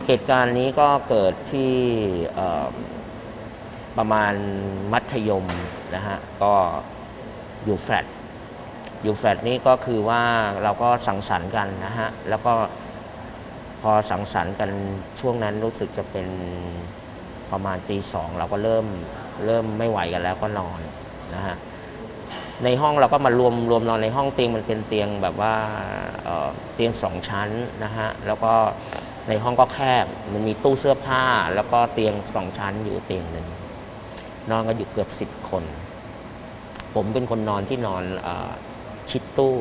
เหตุการณ์นี้ก็เกิดที่ประมาณมัธยมนะฮะก็อยู่แฟลตนี้ก็คือว่าเราก็สังสรรค์กันนะฮะแล้วก็พอสังสรรค์กันช่วงนั้นรู้สึกจะเป็นประมาณตี 2เราก็เริ่มไม่ไหวกันแล้วก็นอนนะฮะในห้องเราก็มารวมนอนในห้องเตียงมันเป็นเตียงแบบว่าเตียง2 ชั้นนะฮะแล้วก็ในห้องก็แคบมันมีตู้เสื้อผ้าแล้วก็เตียง2 ชั้นอยู่เตียงหนึ่งนอนกันอยู่เกือบ10 คนผมเป็นคนนอนที่นอนชิดตู้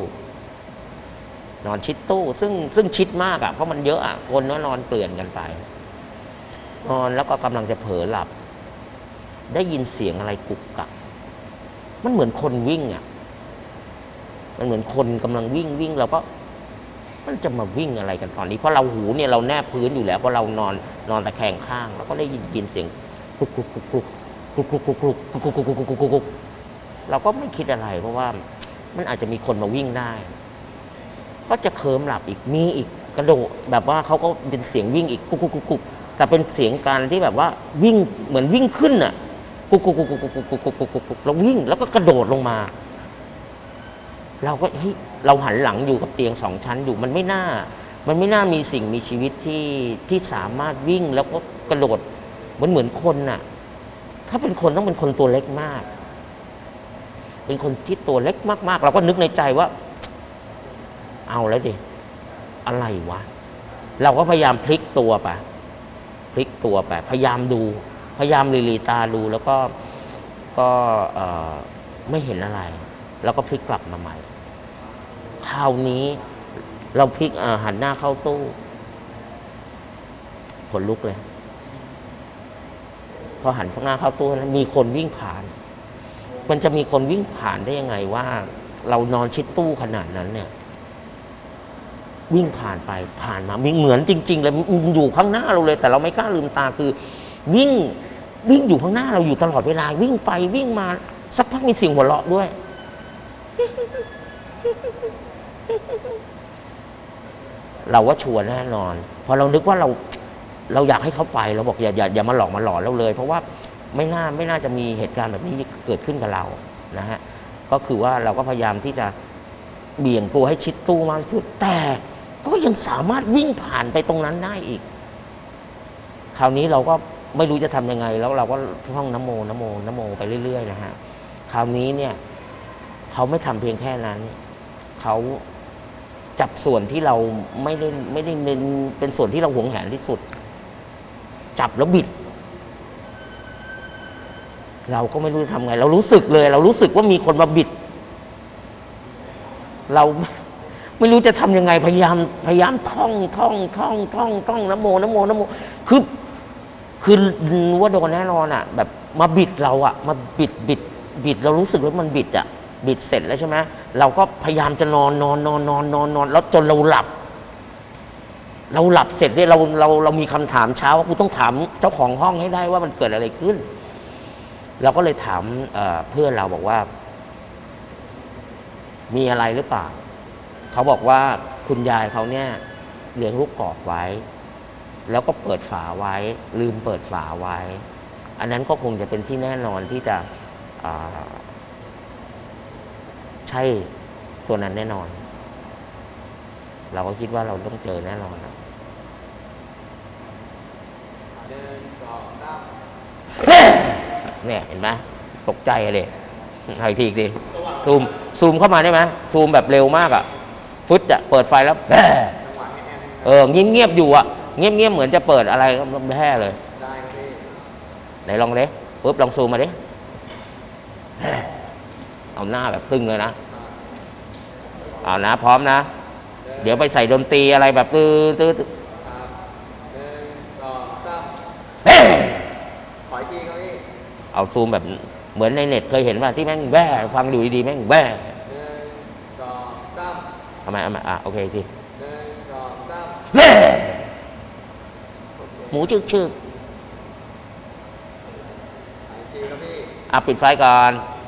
ซึ่งชิดมากอ่ะเพราะมันเยอะอ่ะคนก็นอนเกลื่อนกันไปนอนแล้วก็กำลังจะเผลอหลับได้ยินเสียงอะไรกุกกักมันเหมือนคนวิ่งอ่ะมันเหมือนคนกำลังวิ่งเราก็มันจะมาวิ่งอะไรกันตอนนี้เพราะเราหูเนี่ยเราแนบพื้นอยู่แล้วเพราะเรานอนตะแคงข้างเราก็ได้ยินเสียงกุกกุกกุกกุกกุกกุกกุกกุกกุกกุกกุกกุกกุกกุกเราก็ไม่คิดอะไรเพราะว่ามันอาจจะมีคนมาวิ่งได้ก็จะเคลิ้มหลับอีกมีอีกกระโดดแบบว่าเขาก็เป็นเสียงวิ่งอีกกุกกุกกุกกุกแต่เป็นเสียงการที่แบบว่าวิ่งเหมือนวิ่งขึ้นอ่ะกุกกุกกุกกุกกุกกุกกุกกุกกุกกุกแล้ววิ่งแล้วก็กระโดดลงมาเราก็เฮ้ยเราหันหลังอยู่กับเตียง2 ชั้นอยู่มันไม่น่ามีสิ่งมีชีวิตที่สามารถวิ่งแล้วก็กระโดดเหมือนคนน่ะถ้าเป็นคนต้องเป็นคนตัวเล็กมากเป็นคนที่ตัวเล็กมากๆเราก็นึกในใจว่าเอาแล้วดิอะไรวะเราก็พยายามพลิกตัวไปพยายามดูพยายามลีตาดูแล้วก็ไม่เห็นอะไรแล้วก็พลิกกลับมาใหม่คราวนี้เราพลิกหันหน้าเข้าตู้ขนลุกเลยพอหันข้างหน้าเข้าตู้แล้วมีคนวิ่งผ่านมันจะมีคนวิ่งผ่านได้ยังไงว่าเรานอนชิดตู้ขนาดนั้นเนี่ยวิ่งผ่านไปผ่านมามีเหมือนจริงๆเลยอยู่ข้างหน้าเราเลยแต่เราไม่กล้าลืมตาคือวิ่งอยู่ข้างหน้าเราอยู่ตลอดเวลาวิ่งไปวิ่งมาสักพักมีเสียงหัวเราะด้วยเราว่าชัวร์แน่นอนพอเรานึกว่าเราอยากให้เขาไปเราบอกอย่ามาหลอกมาหลอนเราเลยเพราะว่าไม่น่าจะมีเหตุการณ์แบบนี้เกิดขึ้นกับเรานะฮะก็คือว่าเราก็พยายามที่จะเบี่ยงตัวให้ชิดตู้มากที่สุดแต่ก็ยังสามารถวิ่งผ่านไปตรงนั้นได้อีกคราวนี้เราก็ไม่รู้จะทำยังไงแล้วเราก็ท่องนะโมไปเรื่อยๆนะฮะคราวนี้เนี่ยเขาไม่ทำเพียงแค่นั้นเขาจับส่วนที่เราไม่ได้เน้นเป็นส่วนที่เราหวงแหนที่สุดจับแล้วบิดเราก็ไม่รู้จะทำไงเรารู้สึกเลยเรารู้สึกว่ามีคนมาบิดเราไม่รู้จะทำยังไงพยายามท่องนะโมคือว่าโดนแน่นอนอ่ะแบบมาบิดเราอ่ะมาบิดเรารู้สึกว่ามันบิดอ่ะบิดเสร็จแล้วใช่ไหมเราก็พยายามจะนอนแล้วจนเราหลับเสร็จเนี่ยเรามีคำถามเช้าว่ากูต้องถามเจ้าของห้องให้ได้ว่ามันเกิดอะไรขึ้นเราก็เลยถามเพื่อนเราบอกว่ามีอะไรหรือเปล่าเขาบอกว่าคุณยายเขาเนี่ยเลี้ยงลูกกอกไว้แล้วก็เปิดฝาไว้ลืมเปิดฝาไว้อันนั้นก็คงจะเป็นที่แน่นอนที่จะใช่ตัวนั้นแน่นอนเราก็คิดว่าเราต้องเจอแน่นอนนะเนี่ยเห็นไหมตกใจเลยอีกทีดิซูมเข้ามาได้ไหมซูมแบบเร็วมากอ่ะฟึดอ่ะเปิดไฟแล้วเงียบอยู่อ่ะเงียบเหมือนจะเปิดอะไรก็แพ้เลยไหนลองดิปุ๊บลองซูมมาดิเอาหน้าแบบตึงเลยนะเอานะพร้อมนะเดี๋ยวไปใส่ดนตรีอะไรแบบตื้อ1 2 3ขออีกทีครับพี่เอาซูมแบบเหมือนในเน็ตเคยเห็นว่าที่แม่งแว่ฟังดูดีๆแม่งแว่1 2 3ทำไมโอเคที1 2 3หมูชึกปิดไฟก่อน